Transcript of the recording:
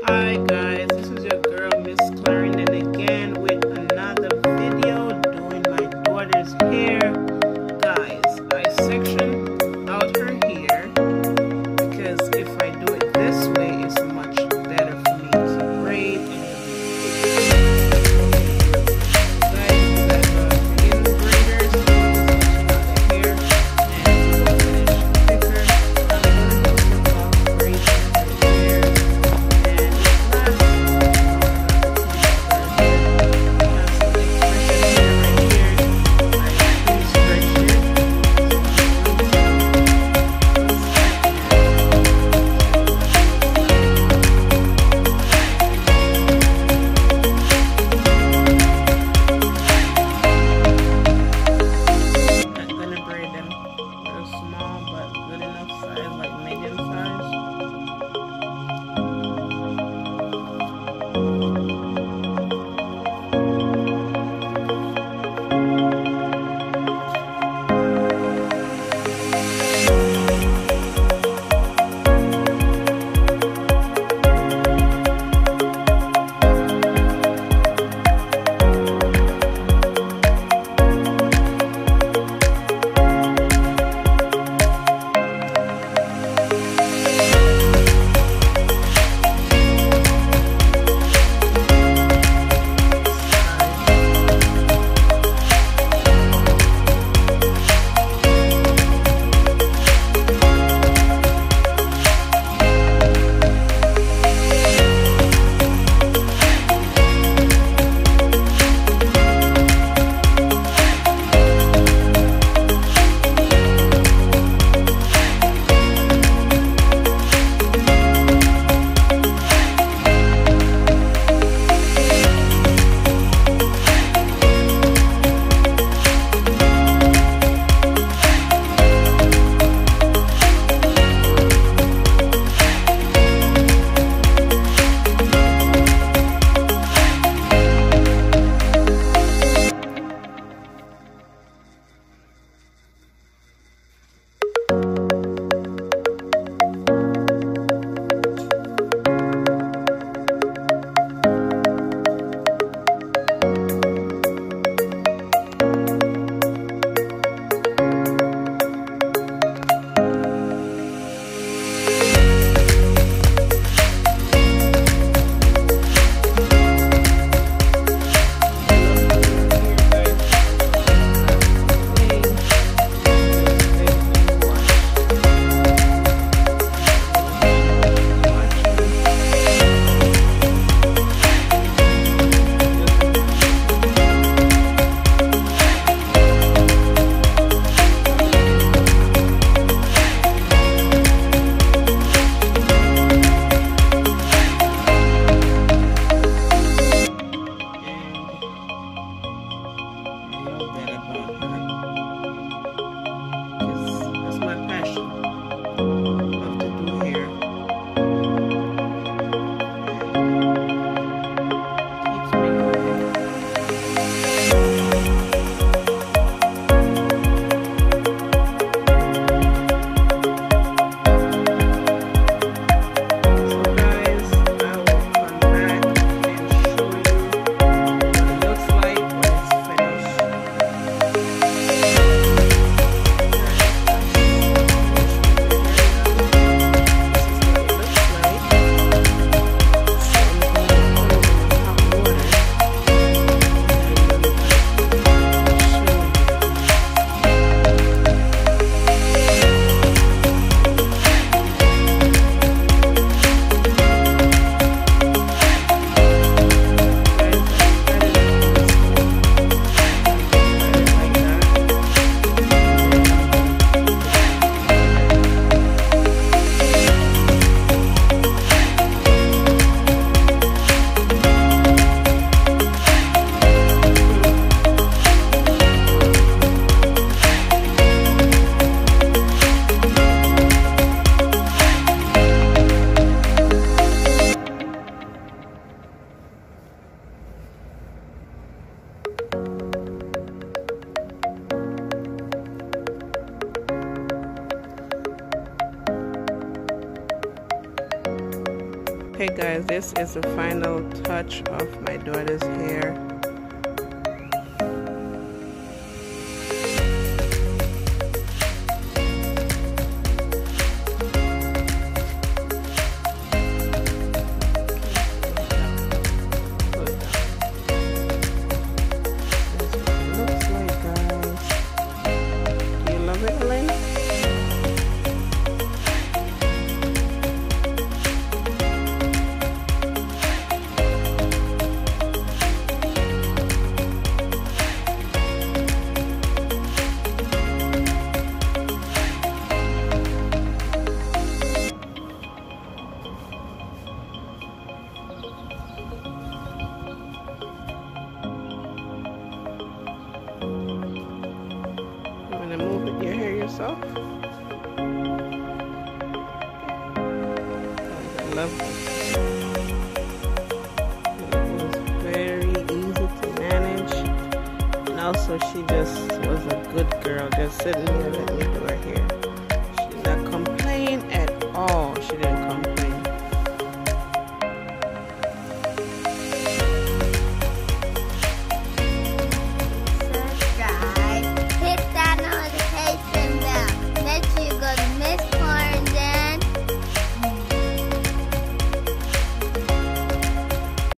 Hi guys, this is your girl Miss Clarendon again with another video doing my daughter's hair. Guys, I section out her hair because if I do it this way it's much better for me to braid and guys, this is the final touch of my daughter's hair. Move your hair yourself. I love this. It was very easy to manage, and also she just was a good girl, just sitting there letting me do her hair.